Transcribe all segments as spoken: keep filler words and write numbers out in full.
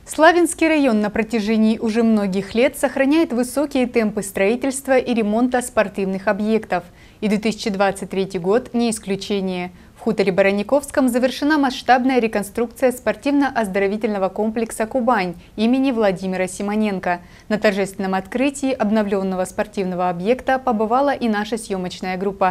Славянский район на протяжении уже многих лет сохраняет высокие темпы строительства и ремонта спортивных объектов. И две тысячи двадцать третий год не исключение. В хуторе Баранниковском завершена масштабная реконструкция спортивно-оздоровительного комплекса «Кубань» имени Владимира Симоненко. На торжественном открытии обновленного спортивного объекта побывала и наша съемочная группа.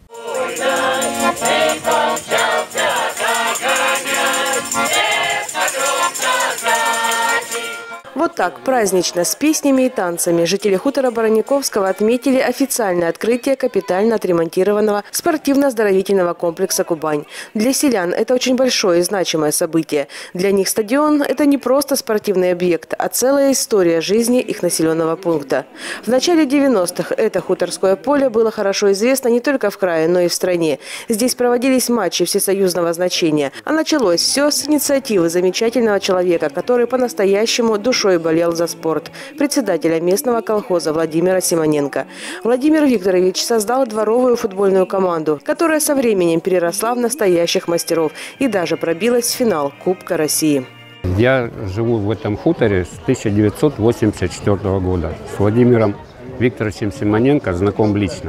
Вот так, празднично, с песнями и танцами, жители хутора Баранниковского отметили официальное открытие капитально отремонтированного спортивно-оздоровительного комплекса «Кубань». Для селян это очень большое и значимое событие. Для них стадион – это не просто спортивный объект, а целая история жизни их населенного пункта. В начале девяностых это хуторское поле было хорошо известно не только в крае, но и в стране. Здесь проводились матчи всесоюзного значения. А началось все с инициативы замечательного человека, который по-настоящему душой болел за спорт, председателя местного колхоза Владимира Симоненко. Владимир Викторович создал дворовую футбольную команду, которая со временем переросла в настоящих мастеров и даже пробилась в финал Кубка России. Я живу в этом хуторе с тысяча девятьсот восемьдесят четвёртого года. С Владимиром Викторовичем Симоненко знаком лично.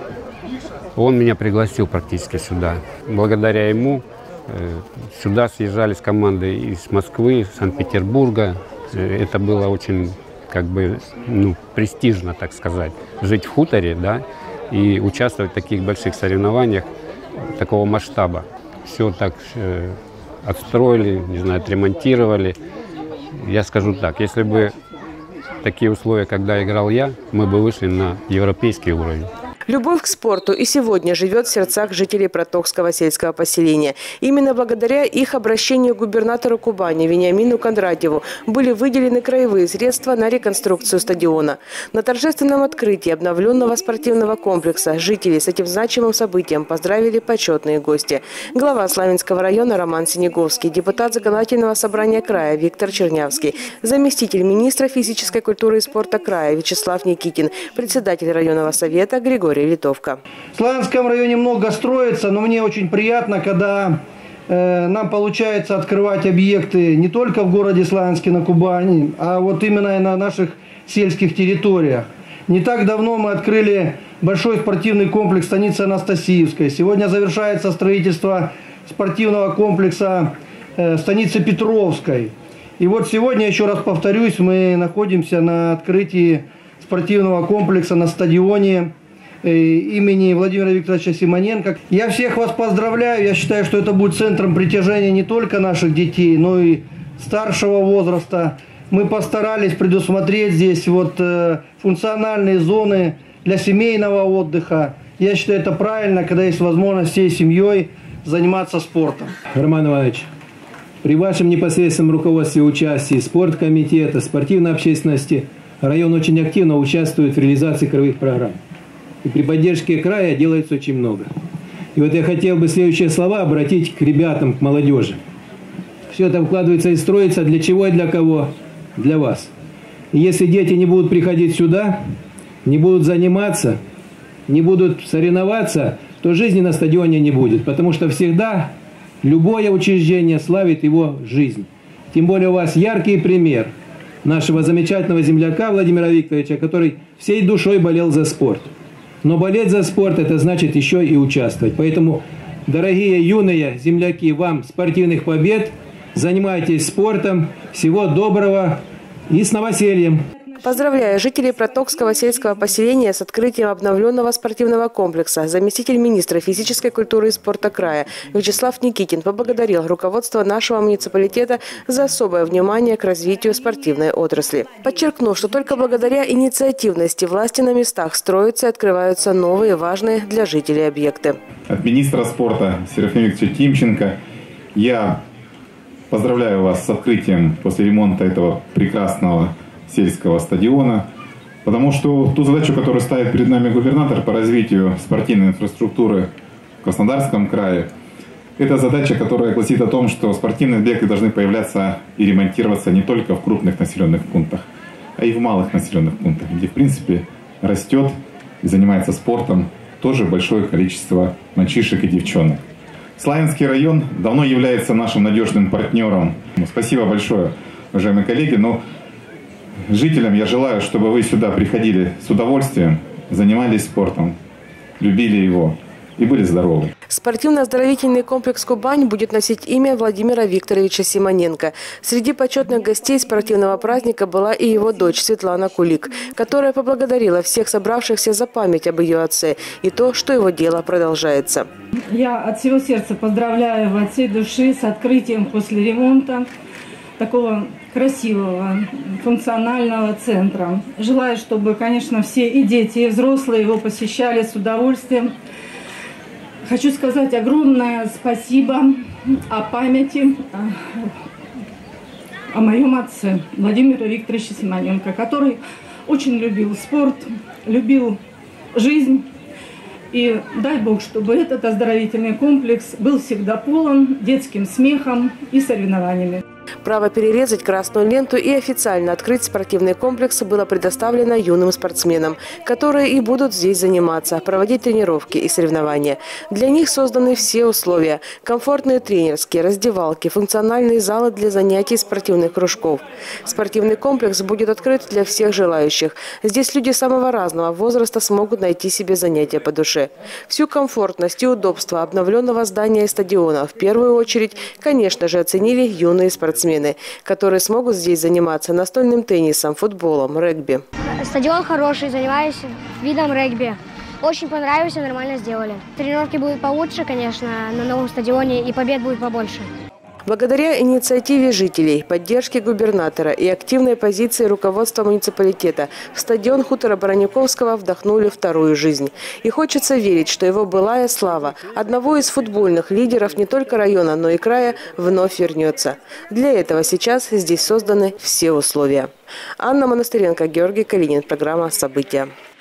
Он меня пригласил практически сюда. Благодаря ему сюда съезжались команды из Москвы, Санкт-Петербурга. Это было очень, как бы, ну, престижно, так сказать, жить в хуторе, да, и участвовать в таких больших соревнованиях такого масштаба. Все так э, отстроили, не знаю, отремонтировали. Я скажу так, если бы такие условия, когда играл я, мы бы вышли на европейский уровень. Любовь к спорту и сегодня живет в сердцах жителей Протокского сельского поселения. Именно благодаря их обращению к губернатору Кубани Вениамину Кондратьеву были выделены краевые средства на реконструкцию стадиона. На торжественном открытии обновленного спортивного комплекса жителей с этим значимым событием поздравили почетные гости. Глава Славянского района Роман Синеговский, депутат Законодательного собрания края Виктор Чернявский, заместитель министра физической культуры и спорта края Вячеслав Никитин, председатель районного совета Григорий Литовка. В Славянском районе много строится, но мне очень приятно, когда э, нам получается открывать объекты не только в городе Славянске на Кубани, а вот именно и на наших сельских территориях. Не так давно мы открыли большой спортивный комплекс станицы Анастасиевской. Сегодня завершается строительство спортивного комплекса э, станицы Петровской. И вот сегодня, еще раз повторюсь, мы находимся на открытии спортивного комплекса на стадионе имени Владимира Викторовича Симоненко. Я всех вас поздравляю. Я считаю, что это будет центром притяжения не только наших детей, но и старшего возраста. Мы постарались предусмотреть здесь вот функциональные зоны для семейного отдыха. Я считаю, это правильно, когда есть возможность всей семьей заниматься спортом. Роман Иванович, при вашем непосредственном руководстве и участии спорткомитета, спортивной общественности район очень активно участвует в реализации краевых программ. И при поддержке края делается очень много. И вот я хотел бы следующие слова обратить к ребятам, к молодежи. Все это вкладывается и строится для чего и для кого? Для вас. И если дети не будут приходить сюда, не будут заниматься, не будут соревноваться, то жизни на стадионе не будет. Потому что всегда любое учреждение славит его жизнь. Тем более у вас яркий пример нашего замечательного земляка Владимира Викторовича, который всей душой болел за спорт. Но болеть за спорт – это значит еще и участвовать. Поэтому, дорогие юные земляки, вам спортивных побед, занимайтесь спортом, всего доброго и с новосельем! Поздравляю жителей Протокского сельского поселения с открытием обновленного спортивного комплекса, заместитель министра физической культуры и спорта края Вячеслав Никитин поблагодарил руководство нашего муниципалитета за особое внимание к развитию спортивной отрасли. Подчеркнув, что только благодаря инициативности власти на местах строятся и открываются новые важные для жителей объекты. От министра спорта Серафима Викторовича Тимченко я поздравляю вас с открытием после ремонта этого прекрасного сельского стадиона, потому что ту задачу, которую ставит перед нами губернатор по развитию спортивной инфраструктуры в Краснодарском крае, это задача, которая гласит о том, что спортивные объекты должны появляться и ремонтироваться не только в крупных населенных пунктах, а и в малых населенных пунктах, где в принципе растет и занимается спортом тоже большое количество мальчишек и девчонок. Славянский район давно является нашим надежным партнером. Спасибо большое уважаемые коллеги. Но жителям я желаю, чтобы вы сюда приходили с удовольствием, занимались спортом, любили его и были здоровы. Спортивно-оздоровительный комплекс «Кубань» будет носить имя Владимира Викторовича Симоненко. Среди почетных гостей спортивного праздника была и его дочь Светлана Кулик, которая поблагодарила всех собравшихся за память об ее отце и то, что его дело продолжается. Я от всего сердца поздравляю вас от всей души с открытием после ремонта такого красивого, функционального центра. Желаю, чтобы, конечно, все и дети, и взрослые его посещали с удовольствием. Хочу сказать огромное спасибо о памяти о моем отце Владимире Викторовиче Симоненко, который очень любил спорт, любил жизнь. И дай Бог, чтобы этот оздоровительный комплекс был всегда полон детским смехом и соревнованиями. Право перерезать красную ленту и официально открыть спортивный комплекс было предоставлено юным спортсменам, которые и будут здесь заниматься, проводить тренировки и соревнования. Для них созданы все условия – комфортные тренерские, раздевалки, функциональные залы для занятий спортивных кружков. Спортивный комплекс будет открыт для всех желающих. Здесь люди самого разного возраста смогут найти себе занятия по душе. Всю комфортность и удобство обновленного здания и стадиона в первую очередь, конечно же, оценили юные спортсмены. спортсмены, которые смогут здесь заниматься настольным теннисом, футболом, регби. Стадион хороший, занимаюсь видом регби. Очень понравился, нормально сделали. Тренировки будут получше, конечно, на новом стадионе, и побед будет побольше. Благодаря инициативе жителей, поддержке губернатора и активной позиции руководства муниципалитета в стадион хутора Баранюковского вдохнули вторую жизнь. И хочется верить, что его былая слава одного из футбольных лидеров не только района, но и края вновь вернется. Для этого сейчас здесь созданы все условия. Анна Монастыренко, Георгий Калинин. Программа «События».